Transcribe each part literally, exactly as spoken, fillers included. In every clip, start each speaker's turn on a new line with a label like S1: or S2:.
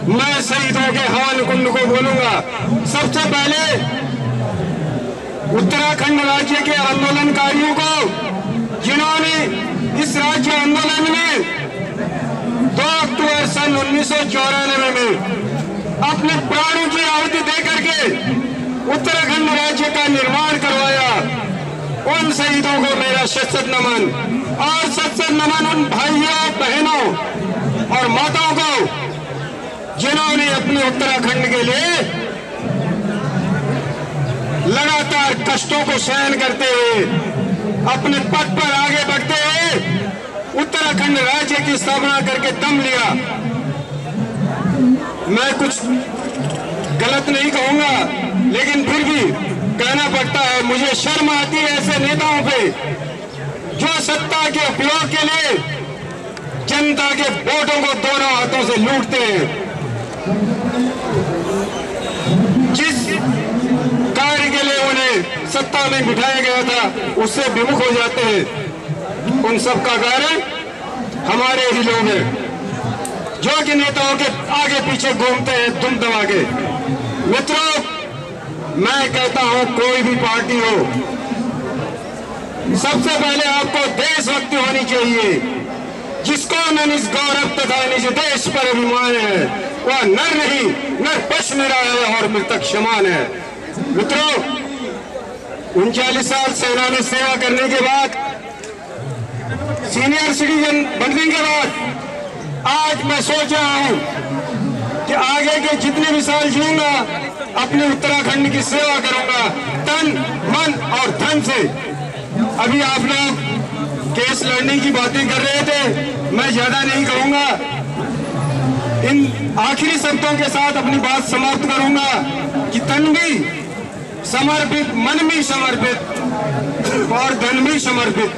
S1: मैं शहीदों के हवन कुंड को बोलूंगा। सबसे पहले उत्तराखंड राज्य के आंदोलनकारियों को, जिन्होंने इस राज्य आंदोलन में दो अक्टूबर सन उन्नीस सौ चौरानवे में अपने प्राणों की आहुति दे करके उत्तराखंड राज्य का निर्माण करवाया, उन शहीदों को मेरा शत शत नमन। और शत शत नमन उन भाइयों बहनों और माताओं को जिन्होंने अपने उत्तराखंड के लिए लगातार कष्टों को सहन करते हुए अपने पथ पर आगे बढ़ते हुए उत्तराखंड राज्य की स्थापना करके दम लिया। मैं कुछ गलत नहीं कहूंगा, लेकिन फिर भी कहना पड़ता है। मुझे शर्म आती है ऐसे नेताओं पे जो सत्ता के उपयोग के लिए जनता के वोटों को दोनों हाथों से लूटते हैं। जिस कार्य के लिए उन्हें सत्ता में बिठाया गया था उससे विमुख हो जाते हैं। उन सब का कारण हमारे ही लोग हैं, जो कि नेताओं के आगे पीछे घूमते हैं दुम दबा के। मित्रों, मैं कहता हूं कोई भी पार्टी हो, सबसे पहले आपको देशभक्ति होनी चाहिए। जिसको निज गौरव तथा निज देश पर अभिमान है वह नर नहीं नर पशु निरा है और मृतक समान है। मित्रों, उनचालीस साल सेना में सेवा करने के बाद, सीनियर सिटीजन बनने के बाद आज मैं सोच रहा हूं कि आगे के जितने भी साल जीऊंगा अपने उत्तराखंड की सेवा करूंगा तन मन और धन से। अभी आप लोग केस लड़ने की बातें कर रहे थे, मैं ज्यादा नहीं कहूंगा। इन आखिरी शब्दों के साथ अपनी बात समाप्त करूंगा कि तन भी समर्पित, मन भी समर्पित और धन भी समर्पित।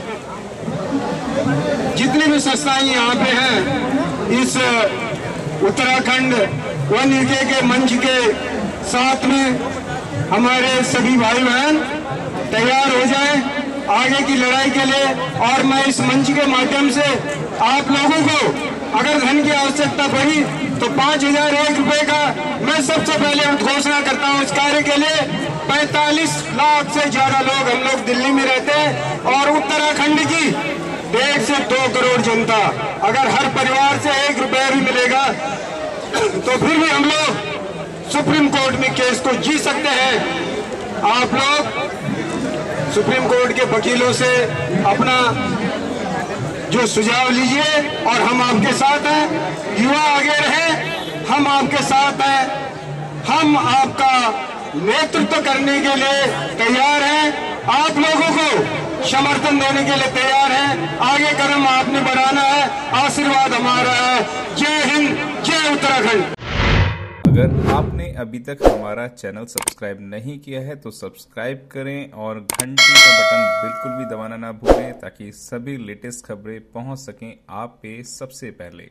S1: जितनी भी संस्थाएं यहाँ पे हैं, इस उत्तराखंड वन यूके के मंच के साथ में हमारे सभी भाई बहन तैयार हो जाएं आगे की लड़ाई के लिए। और मैं इस मंच के माध्यम से आप लोगों को अगर धन की आवश्यकता पड़ी तो पांच हजार एक रुपए का मैं सबसे पहले उद्घोषणा करता हूं इस कार्य के लिए। पैंतालीस लाख से ज्यादा लोग हम लोग दिल्ली में रहते हैं और उत्तराखंड की डेढ़ से दो करोड़ जनता, अगर हर परिवार से एक रुपया भी मिलेगा तो फिर भी हम लोग सुप्रीम कोर्ट में केस को जीत सकते हैं। आप लोग सुप्रीम कोर्ट के वकीलों से अपना जो सुझाव लीजिए और हम आपके साथ हैं। युवा आगे रहे, हम आपके साथ हैं। हम आपका नेतृत्व करने के लिए तैयार हैं, आप लोगों को समर्थन देने के लिए तैयार हैं। आगे कदम आपने बढ़ाना है, आशीर्वाद हमारा है। जय हिंद, जय उत्तराखंड।
S2: अगर आपने अभी तक हमारा चैनल सब्सक्राइब नहीं किया है तो सब्सक्राइब करें और घंटी का बटन बिल्कुल भी दबाना ना भूलें ताकि सभी लेटेस्ट खबरें पहुंच सकें आप पे सबसे पहले।